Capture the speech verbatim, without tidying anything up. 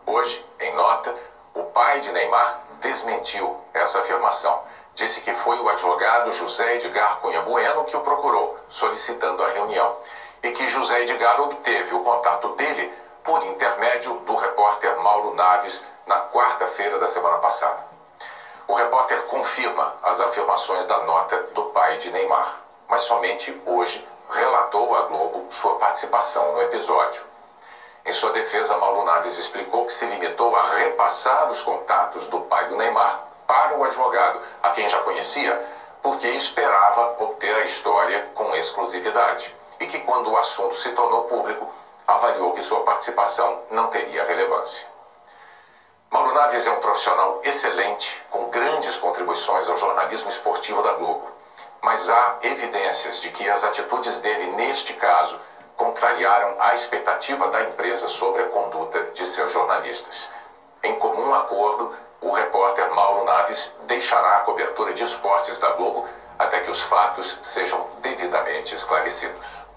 Hoje, em nota, o pai de Neymar desmentiu essa afirmação. Disse que foi o advogado José Edgar Cunha Bueno que o procurou, solicitando a reunião, e que José Edgar obteve o contato dele por intermédio do repórter Mauro Naves na quarta-feira da semana passada. O repórter confirma as afirmações da nota do pai de Neymar, mas somente hoje relatou à Globo sua participação no episódio. Em sua defesa, Mauro Naves explicou que se limitou a repassar os contatos do pai do Neymar para o advogado, a quem já conhecia, porque esperava obter a história com exclusividade, e que quando o assunto se tornou público, avaliou que sua participação não teria relevância. Mauro Naves é um profissional excelente, com grandes contribuições ao jornalismo esportivo da Globo, mas há evidências de que as atitudes dele neste caso contrariaram a expectativa da empresa sobre a conduta de seus jornalistas. Em comum acordo, o repórter Mauro Naves deixará a cobertura de esportes da Globo até que os fatos sejam devidamente esclarecidos.